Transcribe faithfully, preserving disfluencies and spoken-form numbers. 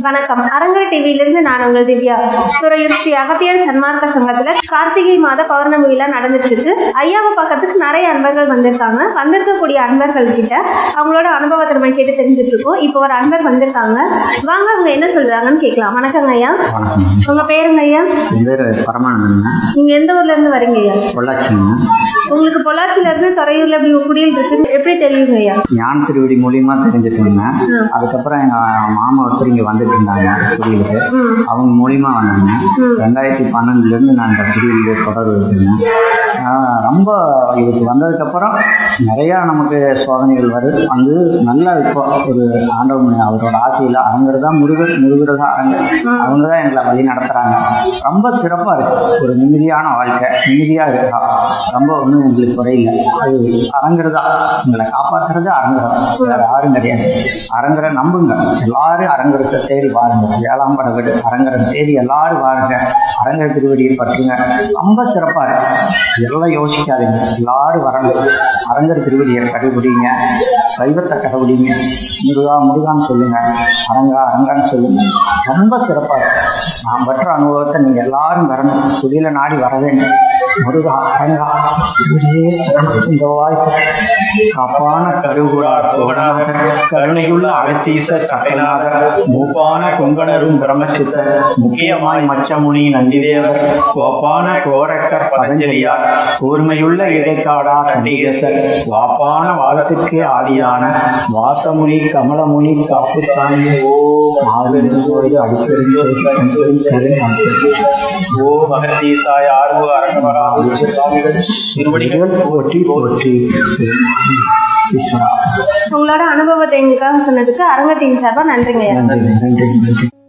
வணக்கம். அரங்கர் டிவியிலிருந்து நான் உங்கள் திவ்யா. துறையூர் ஸ்ரீ அகத்தியர் சன்மார்க்க சங்கத்துல கார்த்திகை மாத பௌர்ணமி விழா நடந்துட்டு இருக்கு. ஐயாவை பார்க்கறதுக்கு நிறைய அன்பர்கள் வந்திருக்காங்க. வந்திருக்கக்கூடிய அன்பர்கள் கிட்ட அவங்களோட அனுபவத்தை நம்ம கேட்டு தெரிஞ்சுட்டு இருக்கோம். இப்போ ஒரு அன்பர் வந்திருக்காங்க, வாங்க அவங்க என்ன சொல்றாங்கன்னு கேட்கலாம். வணக்கங்க ஐயா. உங்க பேருங்க ஐயா? நீங்க எந்த ஊர்ல இருந்து வரீங்க ஐயா? பொள்ளாச்சிங்க. உங்களுக்கு பொள்ளாச்சியில இருந்து துறையூர்ல எப்படி குடியில் இருக்கு எப்படி தெரியுங்க ஐயா? ஞான திருவடி மூலியமா தெரிஞ்சுட்டு இருந்தேன். அதுக்கப்புறம் எங்க மாமா ஒருத்தர் இங்க வந்துட்டு இருந்தாங்க குடியிலுக்கு, அவங்க மூலியமா வந்தாங்க. ரெண்டாயிரத்தி பன்னெண்டுல இருந்து நான் இந்த குடியில தொடர்பு வச்சிருந்தேன். ரொம்ப இதுக்கு வந்ததுக்கப்புறம் நிறையா நமக்கு சோதனைகள் வருது. வந்து நல்லா இப்போ ஒரு ஆண்டவன் அவரோட ஆசையில் அரங்கர் தான் முருகர், முருகர் தான் அரங்கர், அவங்க தான் எங்களை வழி நடத்துகிறாங்க. ரொம்ப சிறப்பாக இருக்குது. ஒரு நிம்மதியான வாழ்க்கை, நிம்மதியாக இருக்கா. ரொம்ப ஒன்றும் எங்களுக்கு குறையில்லை. அது அரங்கர் தான் எங்களை காப்பாற்றுறது. அரங்கர் தான், வேறு யாரும் கிடையாது. அரங்கரை நம்புங்க. எல்லாரும் அரங்கருக்கு தேடி பாருங்க. ஏழாம் பட வீடு அரங்கரை தேடி எல்லாரும் பாருங்க. அரங்கர் திருவடியை பற்றுங்க. ரொம்ப சிறப்பாக இருக்கு. எல்லாம் யோசிக்காதீங்க, எல்லாரும் வரணும். அரங்கர் திருவடியை கடைபிடிங்க, சைவத்தை கடைபிடிங்க. முருகா முருகான்னு சொல்லுங்க, அரங்கா அரங்கான்னு சொல்லுங்க. ரொம்ப சிறப்பாக இருக்கு. நான் பெற்ற அனுபவத்தை நீங்க எல்லாரும் வரணும். குடியில நாடி வர வேண்டும். முருகா அரங்கா இந்த வாய்ப்பு காப்பான கருகுடார் கோடநாதர், கருணையுள்ள அகத்தீசர் சட்டைநாதர், மூப்பான கொங்கணரும் பிரம்மசித்தர், முக்கியமாய் மச்சமுனி நந்திதேவர், கோப்பான கோரக்கர் பதஞ்சலியார், கூர்மையுள்ள இடைக்காடா சண்டிகேசர், வாப்பான வாதத்திற்கு ஆதியான வாசமுனி கமலமுனி காப்புத்தானி மாறுவது அடிப்பெருஞ்சோதி ஓ மகத்தீசாய ஆர்வ அரங்கமகா திருவடிகள் போற்றி போற்றி. உங்களோட அனுபவத்தை எங்களுக்காக சொன்னதுக்கு அரங்கத்தின் சார்பா நன்றிங்க. நன்றி நன்றி நன்றி.